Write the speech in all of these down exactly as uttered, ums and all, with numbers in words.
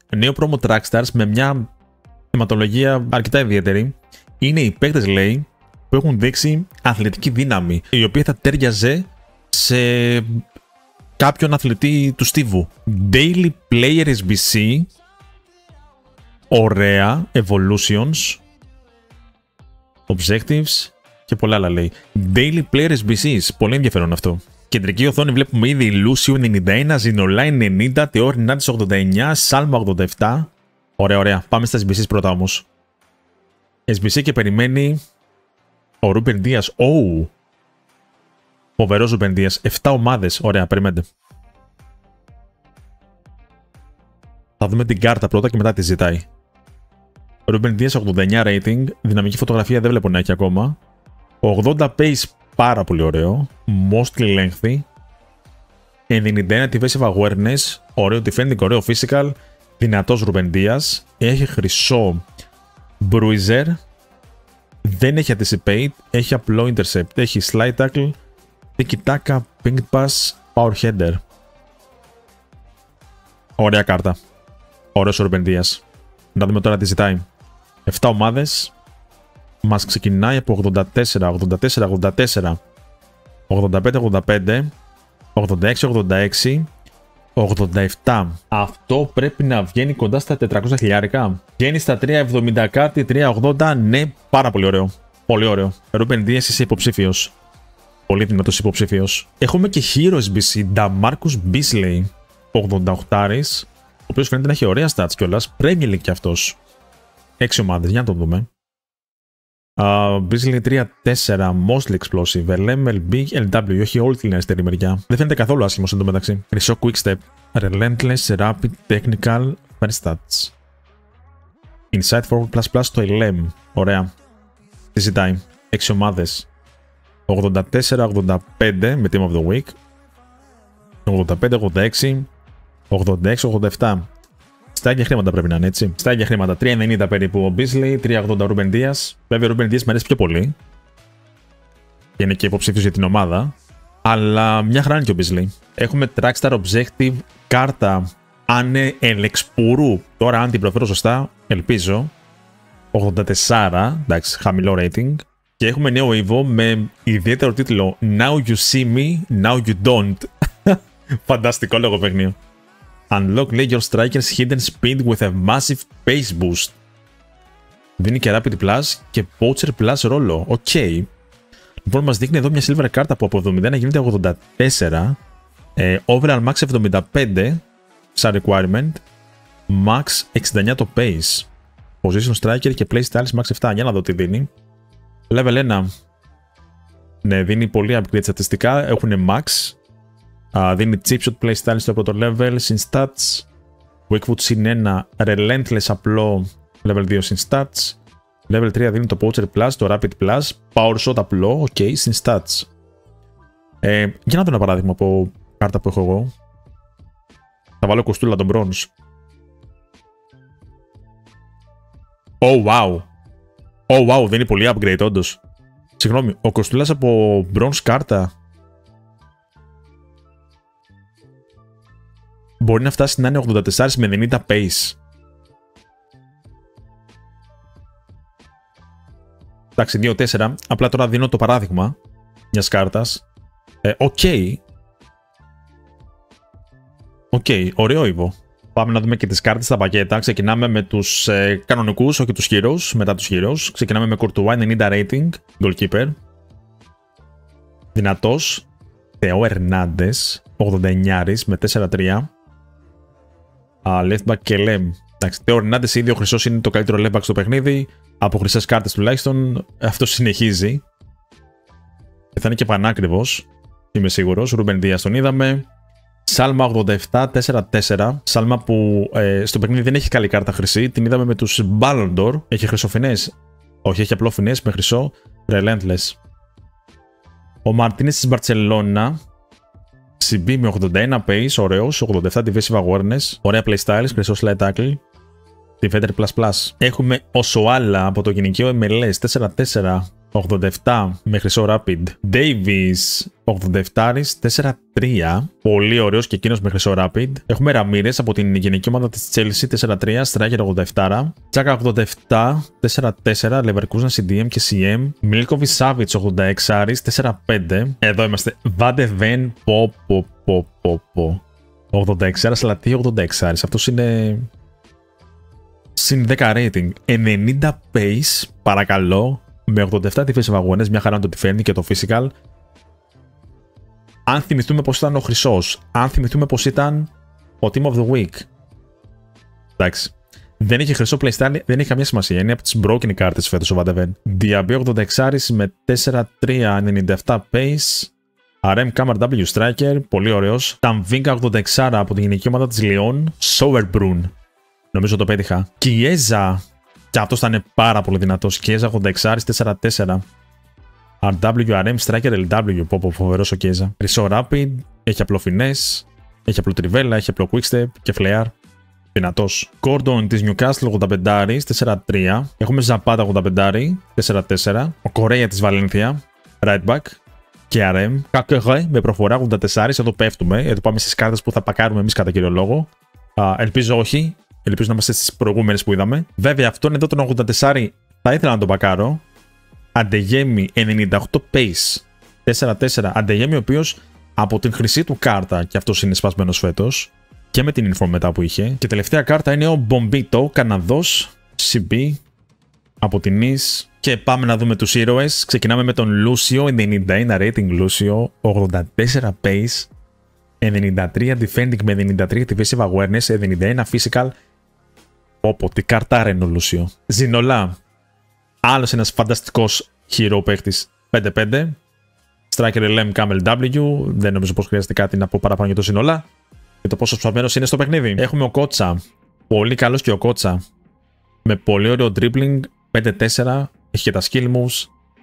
νέο promo Trackstars με μια θεματολογία αρκετά ιδιαίτερη. Είναι οι παίκτες, λέει, που έχουν δείξει αθλητική δύναμη, η οποία θα τέριαζε σε κάποιον αθλητή του στίβου. Daily Player ες μπι σι. Ωραία. Evolutions. Objectives. Και πολλά άλλα, λέει. Daily Player ες μπι σι. Πολύ ενδιαφέρον αυτό. Κεντρική οθόνη βλέπουμε ήδη Lucio ενενήντα ένα, Zinoline ενενήντα, Theor Nats ογδόντα εννιά, Salma ογδόντα επτά. Ωραία, ωραία. Πάμε στα ες μπι σι πρώτα όμως. ες μπι σι και περιμένει ο Ruben Dias. Oh. Φοβερός Ruben Dias. επτά ομάδες. Ωραία, περιμένετε. Θα δούμε την κάρτα πρώτα και μετά τη ζητάει. Ruben Dias ογδόντα εννιά rating. Δυναμική φωτογραφία δεν βλέπω να έχει ακόμα. ογδόντα pace, πάρα πολύ ωραίο. Mostly lengthy. ενενήντα ένα defensive awareness. Ωραίο defending, ωραίο physical. Δυνατός Ruben Dias. Έχει χρυσό bruiser. Δεν έχει anticipate. Έχει απλό intercept. Έχει slide tackle. Tiki-taka, ping pass, power header. Ωραία κάρτα. Ωραίος Ruben Dias. Να δούμε τώρα τι ζητάει. επτά ομάδες. Μας ξεκινάει από ογδόντα τέσσερα, ογδόντα τέσσερα, ογδόντα τέσσερα, ογδόντα πέντε, ογδόντα πέντε, ογδόντα έξι, ογδόντα έξι, ογδόντα επτά. Αυτό πρέπει να βγαίνει κοντά στα τετρακόσια χιλιάρικα. Βγαίνει στα τριακόσια εβδομήντα κάτι, τριακόσια ογδόντα. Ναι, πάρα πολύ ωραίο. Πολύ ωραίο. Ruben Dias, είσαι υποψήφιος. Πολύ δυνατός υποψήφιος. Έχουμε και Hero ες μπι σι, Damarcus Beasley, ογδόντα οκτώ, ο οποίος φαίνεται να έχει ωραία stats κιόλας. Premier League κι αυτός. έξι ομάδες, για να το δούμε. Uh, Beasley τρία τέσσερα, Mostly Explosive, ελ εμ, ελ μπι, ελ ντάμπλιου, έχει όλη την αριστερή μεριά. Δεν φαίνεται καθόλου άσχημος εν τω μεταξύ. Χρυσό Quick Step, Relentless, Rapid, Technical, First Stats. Inside Forward Plus Plus το ελ εμ. Ωραία. Τι ζητάει. έξι ομάδες. ογδόντα τέσσερα ογδόντα πέντε με Team of the Week. ογδόντα πέντε ογδόντα έξι, ογδόντα έξι ογδόντα επτά. Στα ίδια χρήματα πρέπει να είναι, έτσι. Στα ίδια χρήματα. τρία ενενήντα περίπου ο Beasley, τρία ογδόντα Ruben Dias. Βέβαια ο Ruben Dias μου αρέσει πιο πολύ. Και είναι και υποψήφιος για την ομάδα. Αλλά μια χαρά είναι και ο Beasley. Έχουμε Trackstar Objective, κάρτα Άνε Ελεξπουρού. Τώρα, αν την προφέρω σωστά, ελπίζω. ογδόντα τέσσερα, εντάξει, χαμηλό rating. Και έχουμε νέο Evo με ιδιαίτερο τίτλο Now you see me, now you don't. Φανταστικό λογοπαίγνιο. Unlock, λέει, your striker's hidden speed with a massive pace boost. Δίνει και Rapid Plus και Poacher Plus ρόλο. Οκ. Okay. Λοιπόν, μας δείχνει εδώ μια silver κάρτα που από εβδομήντα ένα γίνεται ογδόντα τέσσερα. Ε, overall max εβδομήντα πέντε σαν requirement. Max εξήντα εννιά το pace. Position striker και playstyles max επτά. Για να δω τι δίνει. Level ένα. Ναι, δίνει πολύ upgrade στατιστικά. Έχουν max. Uh, δίνει chipshot playstyle στο πρώτο level. Συν stats. Weakfoot συν ένα. Relentless απλό. Level δύο συν stats. Level τρία δίνει το Poacher Plus, το Rapid Plus. Power Shot απλό. Οκ, okay, συν stats. Ε, για να δω ένα παράδειγμα από κάρτα που έχω εγώ. Θα βάλω κοστούλα τον Bronze. Oh wow. Oh wow, δίνει πολύ upgrade όντως. Συγγνώμη, ο κοστούλας από Bronze κάρτα μπορεί να φτάσει να είναι ογδόντα τέσσερα με ενενήντα pace. Εντάξει, δύο τέσσερα. Απλά τώρα δίνω το παράδειγμα μιας κάρτας. Ε, οκ. Okay. Οκ, okay, ωραίο Evo. Πάμε να δούμε και τις κάρτες στα πακέτα. Ξεκινάμε με τους ε, κανονικούς, όχι τους heroes. Μετά τους heroes. Ξεκινάμε με Courtois ενενήντα rating, goalkeeper. Δυνατός. Theo Hernandez, ογδόντα εννιά με τέσσερα τρία. Uh, left back και Lem. Εντάξει, Theo Hernandez ήδη ο χρυσός είναι το καλύτερο left back στο παιχνίδι. Από χρυσές κάρτες τουλάχιστον. Αυτό συνεχίζει. Και θα είναι και πανάκριβος. Είμαι σίγουρος. Ruben Dias τον είδαμε. Salma ογδόντα επτά τέσσερα τέσσερα. Salma που ε, στο παιχνίδι δεν έχει καλή κάρτα χρυσή. Την είδαμε με τους Ballon d'Or. Έχει χρυσοφινές. Όχι, έχει απλό φινές με χρυσό. Relentless. Ο Martinez της Barcelona. σι μπι με ογδόντα ένα pace, ωραίος. ογδόντα επτά defensive awareness. Ωραία playstyles, χρυσό slide tackle. Defender plus plus. Έχουμε ο Σοάλα από το γυναικείο εμ ελ ες τέσσερα τέσσερα. ογδόντα επτά με χρυσό Rapid. Davis ογδόντα επτά τέσσερα τρία. Πολύ ωραίος και εκείνος με χρυσό Rapid. Έχουμε Ramirez από την γενική ομάδα της Chelsea τέσσερα τρία. Striker ογδόντα επτά. Τσάκα ογδόντα επτά τέσσερα τέσσερα. Leverkusen σι ντι εμ και σι εμ. Milkovic Savic ογδόντα έξι τέσσερα πέντε. Εδώ είμαστε. Van de Ven. Πο πο πο πο πο. ογδόντα έξι, αλλά τι ογδόντα έξι. Αυτός είναι συν δέκα rating. ενενήντα pace, παρακαλώ. Με ογδόντα επτά defensive αγώνες, μια χαρά να το τη φέρνει και το physical. Αν θυμηθούμε πως ήταν ο χρυσός, αν θυμηθούμε πως ήταν ο Team of the Week. Εντάξει. Δεν έχει χρυσό playstyle, δεν έχει καμία σημασία. Είναι από τις broken κάρτες φέτος ο Van de Ven. Diaby ογδόντα έξι με τέσσερα τρία ενενήντα επτά pace. αρ εμ Camera W Striker, πολύ ωραίος. Tamvinga ογδόντα έξι από την γενική ομάδα της Lyon. Sauerbrunn. Νομίζω το πέτυχα. Chiesa. Και αυτός θα είναι πάρα πολύ δυνατός. Chiesa ογδόντα έξι τέσσερα τέσσερα. αρ ντάμπλιου αρ εμ Striker ελ ντάμπλιου. Πω πω φοβερός ο Chiesa. Χρυσό Rapid. Έχει απλό Finesse. Έχει απλό Trivella. Έχει απλό Quickstep και Flair. Δυνατός. Gordon της Newcastle ογδόντα πέντε τέσσερα τρία. Έχουμε Zapata ογδόντα πέντε τέσσερα τέσσερα. Ο Correa της Valencia. Right back. Και αρ εμ. Κακέ με προφορά ογδόντα τέσσερα. Εδώ πέφτουμε. Εδώ πάμε στις κάρτες που θα πακάρουμε εμείς κατά κύριο λόγο. Α, ελπίζω όχι. Ελπίζω να είμαστε στις προηγούμενες που είδαμε. Βέβαια, αυτόν εδώ τον ογδόντα τέσσερα θα ήθελα να τον πακάρω. Αντεγέμι ενενήντα οκτώ pace τέσσερα τέσσερα. Αντεγέμι ο οποίος από την χρυσή του κάρτα, και αυτός είναι σπασμένος φέτος, και με την inform μετά που είχε. Και τελευταία κάρτα είναι ο Μπομπίτο, Καναδός, σι μπι από την Nice. Και πάμε να δούμε τους ήρωες. Ξεκινάμε με τον Λούσιο, ενενήντα ένα rating Λούσιο, ογδόντα τέσσερα pace, ενενήντα τρία defending με ενενήντα τρία defensive awareness, ενενήντα ένα physical.Όπο, τι καρτάρα είναι ο Λούσιο. Ζινολά. Άλλος ένας φανταστικός hero παίχτης πέντε πέντε. Striker ελ εμ Camel W. Δεν νομίζω πως χρειάζεται κάτι να πω παραπάνω για το Ζινολά. Και το πόσο σπασμένος είναι στο παιχνίδι. Έχουμε ο Κότσα. Πολύ καλός και ο Κότσα. Με πολύ ωραίο dribbling. πέντε τέσσερα. Έχει και τα skill moves.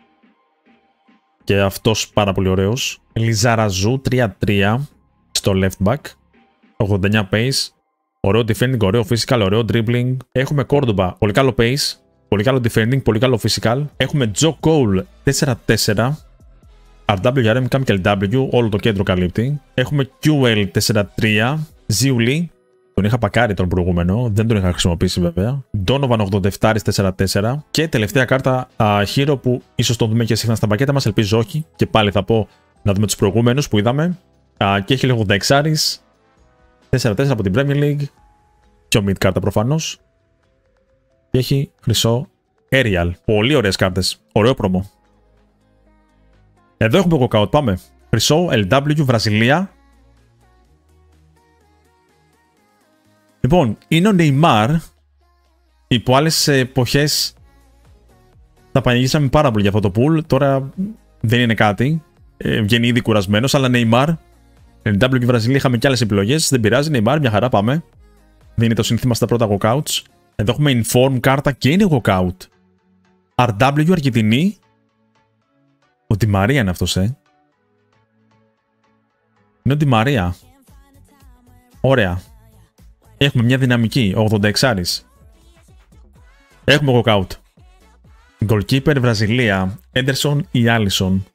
Και αυτός πάρα πολύ ωραίος. Λιζαραζού τρία τρία. Στο left back. ογδόντα εννιά pace. Ωραίο defending, ωραίο physical, ωραίο dribbling. Έχουμε Κόρντομπα, πολύ καλό pace, πολύ καλό defending, πολύ καλό physical. Έχουμε Τζο Cole τέσσερα τέσσερα. αρ ντάμπλιου αρ εμ Cam και ελ ντάμπλιου, όλο το κέντρο καλύπτει. Έχουμε κιου ελ τέσσερα τρία. Ζιουλί, τον είχα πακάρει τον προηγούμενο, δεν τον είχα χρησιμοποιήσει βέβαια. Donovan ογδόντα επτά τέσσερα τέσσερα. Και τελευταία κάρτα uh, hero που ίσως τον δούμε και συχνά στα πακέτα μας, ελπίζω όχι. Και πάλι θα πω να δούμε τους προηγούμενους που είδαμε. Uh, και έχει ογδόντα έξι τέσσερα τέσσερα από την Premier League. Πιο mid κάρτα προφανώς. Και έχει χρυσό Aerial. Πολύ ωραίες κάρτες. Ωραίο πρόμο. Εδώ έχουμε walkout. Πάμε. Χρυσό ελ ντάμπλιου Βραζιλία. Λοιπόν, είναι ο Neymar. Υπό άλλες εποχές τα πανηγύσαμε πάρα πολύ για αυτό το pool. Τώρα δεν είναι κάτι. Ε, βγαίνει ήδη κουρασμένος, αλλά Neymar. ελ ντάμπλιου Βραζιλία είχαμε και άλλες επιλογές. Δεν πειράζει. Neymar, μια χαρά πάμε. Δίνει το σύνθημα στα πρώτα walkouts. Εδώ έχουμε inform κάρτα και είναι walkout. αρ ντάμπλιου Αργεντινή. Ο Ντι Μαρία είναι αυτός, ε. Είναι ο Ντι Μαρία. Ωραία. Έχουμε μια δυναμική. ογδόντα έξι. Έχουμε walkout. Goalkeeper Βραζιλία. Έντερσον ή Άλισον.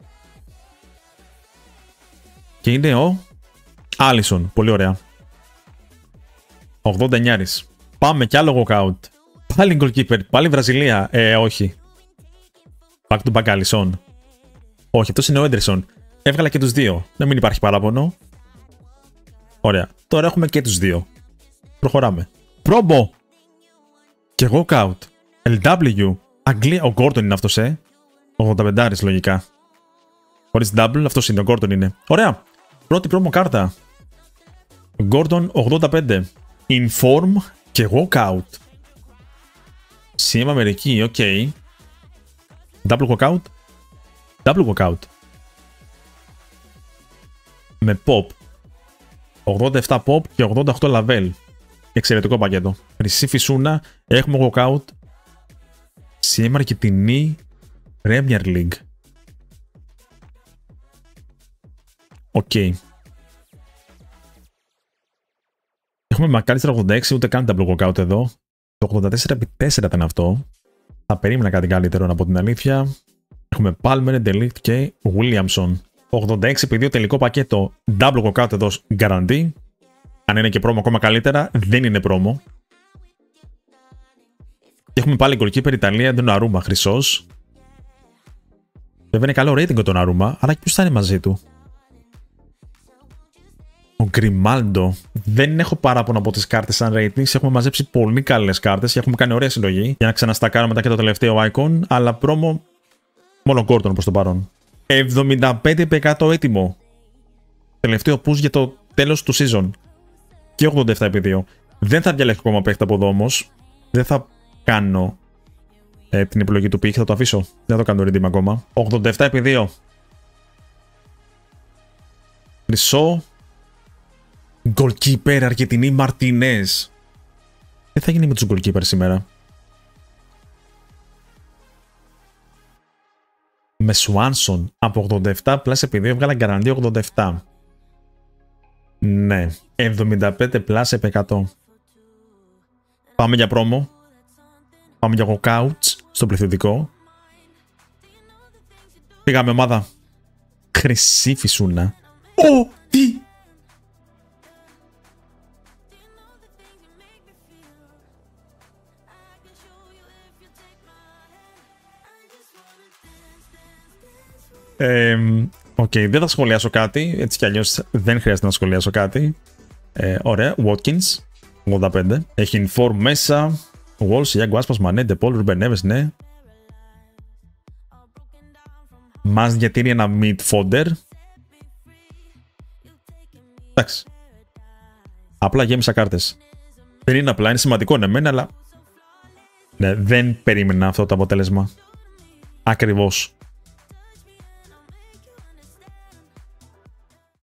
Και είναι ο Άλισον. Πολύ ωραία. ογδόντα εννιά. Πάμε κι άλλο walkout. Πάλι goalkeeper. Πάλι Βραζιλία. Ε, όχι. Back to back Άλισον. Όχι, αυτός είναι ο Έντερσον. Έβγαλα και τους δύο. Να μην υπάρχει παράπονο. Ωραία. Τώρα έχουμε και τους δύο. Προχωράμε. Πρόμπο. Και walkout. ελ ντάμπλιου. Αγγλία. Ο Gordon είναι αυτός, ε. ογδόντα πέντε λογικά. Χωρίς double. Αυτός είναι. Ο Gordon είναι. Ωραία. Πρώτη πρόμο κάρτα. Gordon ογδόντα πέντε. Inform και walkout. σι εμ Αμερική. Οκ. Okay. Double walkout. Double walkout. Με pop. ογδόντα επτά pop και ογδόντα οκτώ level. Εξαιρετικό πακέτο. Χρυσή φυσούνα. Έχουμε walkout. σι εμ Αργεντινή. Premier League. Οκ. Okay. Έχουμε McAllister ογδόντα έξι, ούτε καν double walkout εδώ. Το ογδόντα τέσσερα επί τέσσερα ήταν αυτό. Θα περίμενα κάτι καλύτερο να πω την αλήθεια. Έχουμε Palmer, Delict και Williamson. ογδόντα έξι επί δύο τελικό πακέτο. Double walkout εδώ, guarantee. Αν είναι και πρόμο ακόμα καλύτερα, δεν είναι πρόμο. Και έχουμε πάλι goalkeeper Ιταλία, τον Αρούμα, χρυσός. Βέβαια είναι καλό rating τον Αρούμα, αλλά και ποιος θα είναι μαζί του. Ο Γκριμάλντο. Δεν έχω παράπονο από τις κάρτες σαν ratings. Έχουμε μαζέψει πολύ καλές κάρτες και έχουμε κάνει ωραία συλλογή για να ξαναστακάρω μετά και το τελευταίο icon. Αλλά πρόμο μόνο Gordon προς το παρόν. εβδομήντα πέντε τοις εκατό έτοιμο. Τελευταίο push για το τέλος του season. Και ογδόντα επτά επί δύο. Δεν θα διαλέξω ακόμα παίχτη από εδώ όμως. Δεν θα κάνω ε, την επιλογή του pick. Θα το αφήσω. Δεν θα το κάνω redeem ακόμα. ογδόντα επτά επί δύο. Χρυσό. Goalkeeper Αργεντινή Μαρτινές. Τι θα γίνει με τους goalkeeper σήμερα? Με Swanson από ογδόντα επτά plus επί δύο έβγαλα guarantee ογδόντα επτά. Ναι, εβδομήντα πέντε plus επί εκατό. Πάμε για πρόμο. Πάμε για walkouts στο πληθυντικό. Πήγαμε ομάδα. Χρυσή φυσούνα. Ω, τι! Οκ, okay, δεν θα σχολιάσω κάτι. Έτσι κι αλλιώς δεν χρειάζεται να σχολιάσω κάτι. Ε, ωραία, Watkins ογδόντα πέντε. Έχει inform μέσα. Walsh, Ιάγκο Άσπας, Μανέ, Ντεπόλ, Ρουμπεν Νέβες, ναι. Μας διατηρεί ένα midfielder. Εντάξει. Απλά γέμισα κάρτες. Δεν είναι απλά, είναι σημαντικό ναι μεν, αλλά ναι, δεν περίμενα αυτό το αποτέλεσμα. Ακριβώς.